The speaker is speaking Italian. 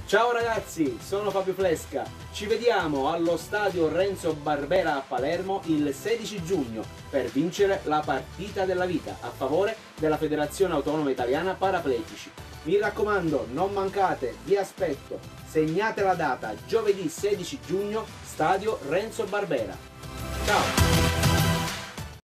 Ciao ragazzi, sono Fabio Flesca. Ci vediamo allo stadio Renzo Barbera a Palermo il 16 giugno per vincere la partita della vita a favore della Federazione Autonoma Italiana Paraplegici. Mi raccomando, non mancate, vi aspetto. Segnate la data, giovedì 16 giugno, stadio Renzo Barbera. Ciao!